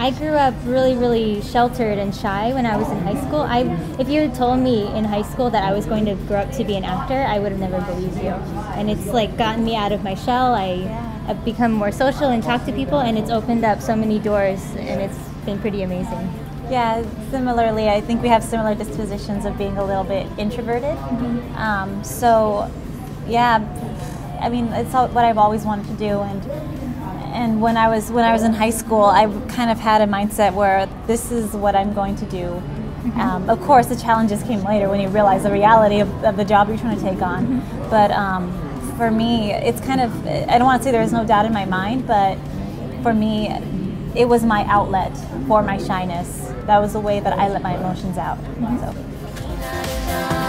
I grew up really sheltered and shy when I was in high school. If you had told me in high school that I was going to grow up to be an actor, I would have never believed you. And it's like gotten me out of my shell. I've become more social and talked to people, and it's opened up so many doors, and it's been pretty amazing. Yeah, similarly, I think we have similar dispositions of being a little bit introverted. So, yeah, I mean, it's what I've always wanted to do, and when I was in high school, I kind of had a mindset where this is what I'm going to do. Of course, the challenges came later when you realize the reality of the job you're trying to take on. But for me, it's kind of, I don't want to say there was no doubt in my mind, but for me, it was my outlet for my shyness. That was the way that I let my emotions out. So.